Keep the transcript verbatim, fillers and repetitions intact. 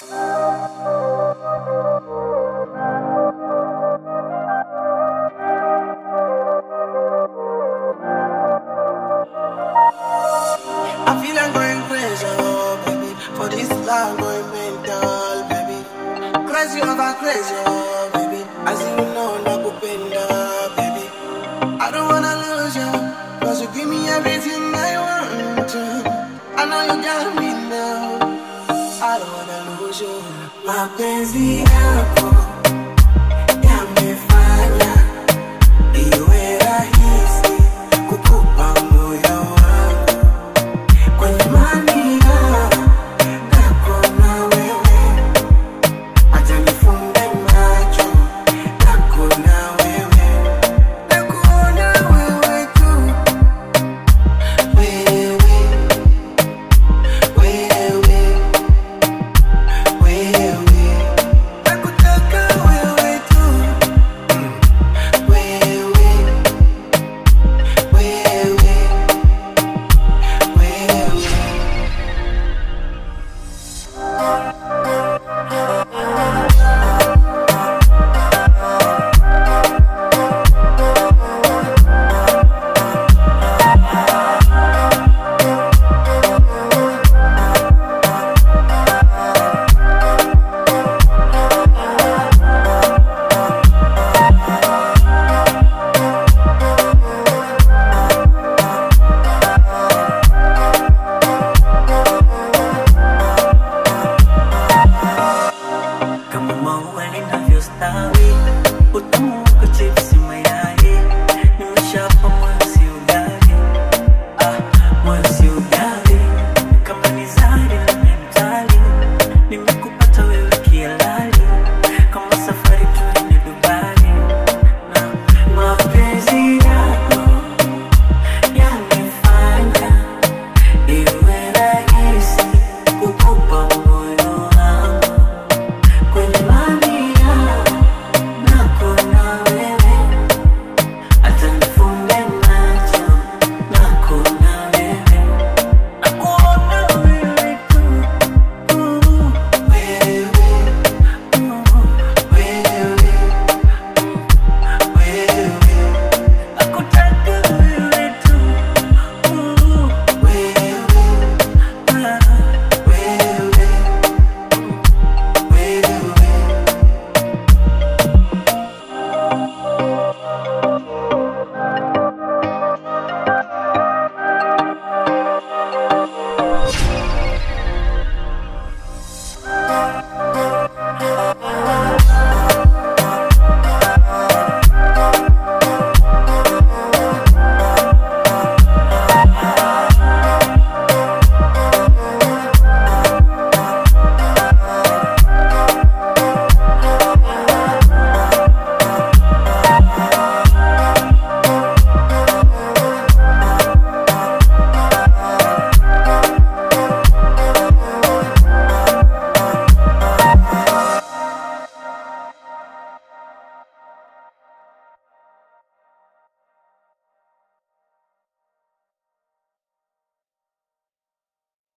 I feel like going crazy, oh, baby. For this love, going mental, baby. Crazy over crazy, oh, baby. As you know, no kupenda, baby. I don't wanna lose you, cause you give me everything I want to. I know you got me now. I don't wanna lose you. Mapenzi yako